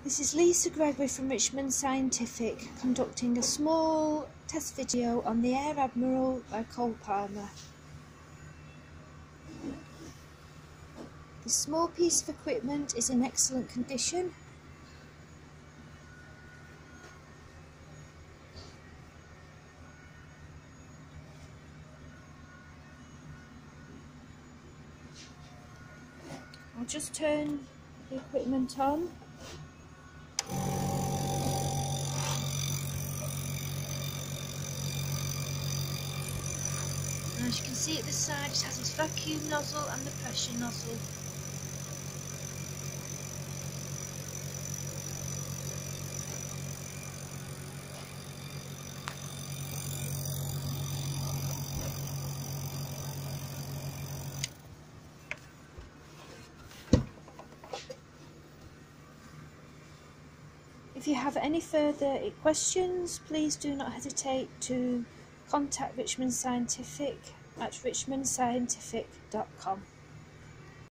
This is Lisa Gregory from Richmond Scientific conducting a small test video on the Admiral by Parmer. This small piece of equipment is in excellent condition. I'll just turn the equipment on. And as you can see at the side, it has its vacuum nozzle and the pressure nozzle. If you have any further questions, please do not hesitate to contact Richmond Scientific at richmondscientific.com.